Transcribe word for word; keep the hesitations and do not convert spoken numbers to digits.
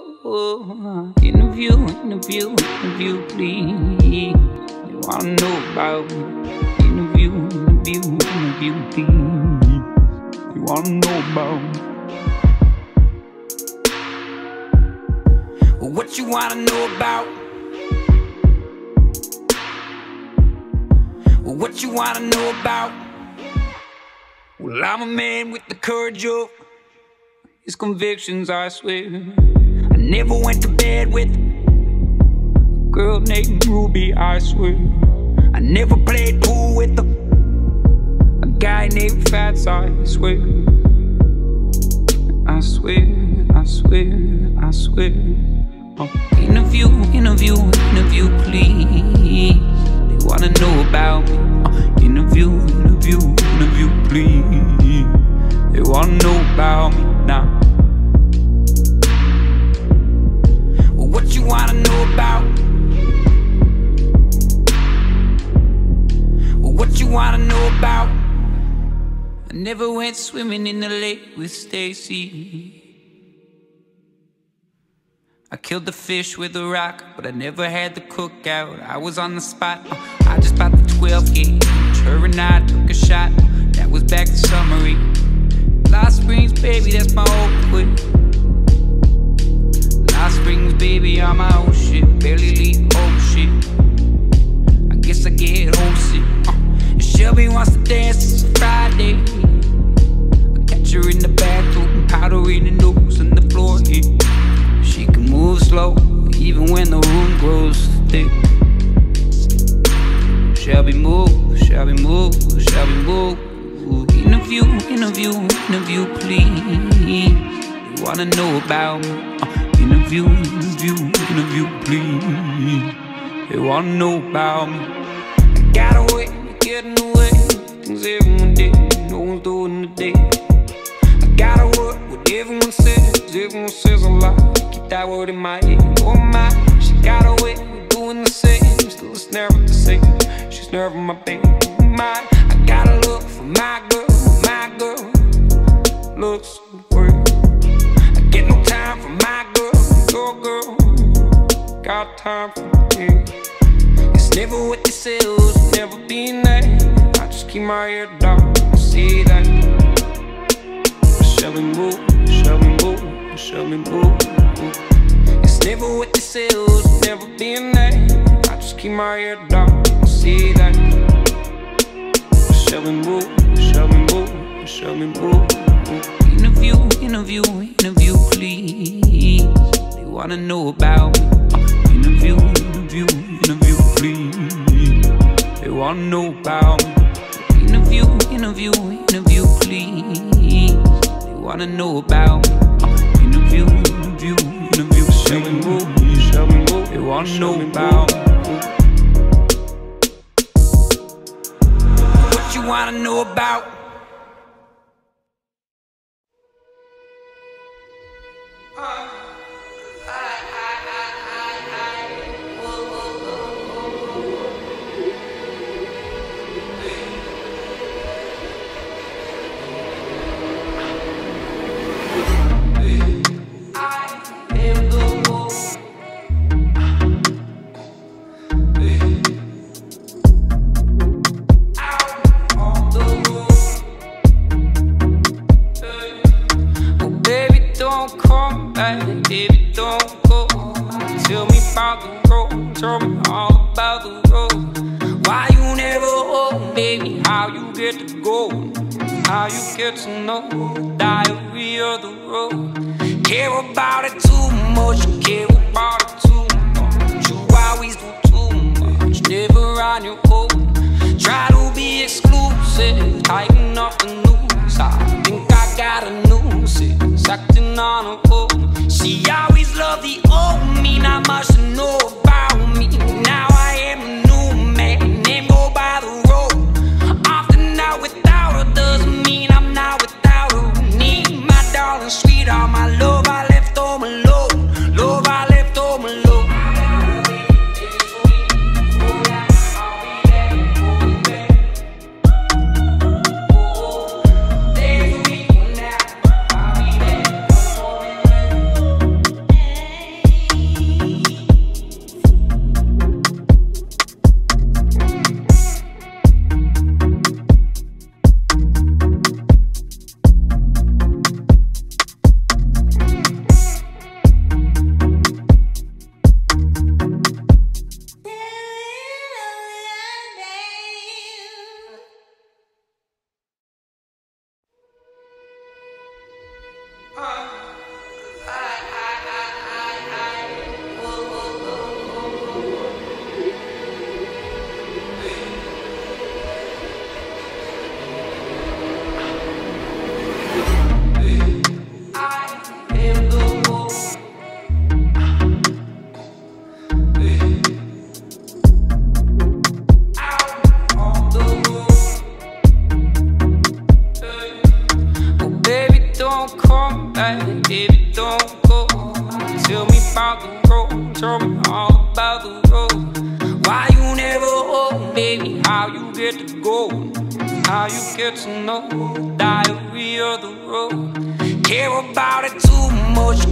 oh, interview, interview, interview, please. They wanna know about me. Interview, interview, interview, please. They wanna know about me. What you wanna know about? What you wanna know about? Well, I'm a man with the courage of his convictions, I swear. I never went to bed with a girl named Ruby, I swear. I never played pool with a, a guy named Fats, I swear. I swear, I swear, I swear. Oh. Interview, interview, interview, please. They wanna know about me. Oh. Interview, interview, interview, please. They wanna know about me now. Well, what you wanna know about? Well, what you wanna know about? I never went swimming in the lake with Stacy. I killed the fish with a rock, but I never had the cookout. I was on the spot, uh, I just bought the twelve gauge. Her and I took a shot, that was back to summery. Lost Springs, baby, that's my old quit. Lost Springs, baby, on my old shit. Barely leave home shit. I guess I get homesick. uh, Shelby wants to dance, it's a Friday. I catch her in the bathroom, powder in the nose and the floor, yeah. She can move slow, even when the room grows thick. Shelby move, Shelby move, Shelby move. Interview, interview, interview, please. They wanna know about me. uh, Interview, interview, interview, please. They wanna know about me. I got away, getting away. Things everyone did, no one's doing today. I gotta work what everyone says. Everyone says a lot. That word in my head, oh my. She got away, doing the same. Still it's never the same. She's never my baby, my. I gotta look for my girl, my girl. Looks weird. I get no time for my girl, your girl. Got time for me. It's never what they say, it's never been that. I just keep my head down, see that. Shelby move, Shelby move, Shelby move. It's never what they say, it's never been that. I just keep my head down, see that. Shelby move, Shelby move, Shelby move. Interview, interview, interview, please. They wanna know about me. Interview, interview, interview, please. They wanna know about me. Interview, interview, interview, please. They wanna know about me. Interview, interview, interview, Shelby move, Shelby move. They wanna know about me. What you wanna know about? Baby, don't go. Tell me about the road. Tell me all about the road. Why you never home, baby? How you get to go? How you get to know the diary of the road? Care about it too much. Care about it too much. You always do too much. Never on your own. Try to be exclusive. Tighten up the noose. I think I got a nuisance. Acting on a own. She always loved the old me, not much to know about me. Now I am a new man, name go by the road. Often out without her doesn't mean I'm not without her. Need my darling, sweet, all my love I left home alone. Love I left home alone. Tell me about the road, tell me all about the road. Why you never home, baby, how you get to go, how you get to know the diary of the road. Care about it too much,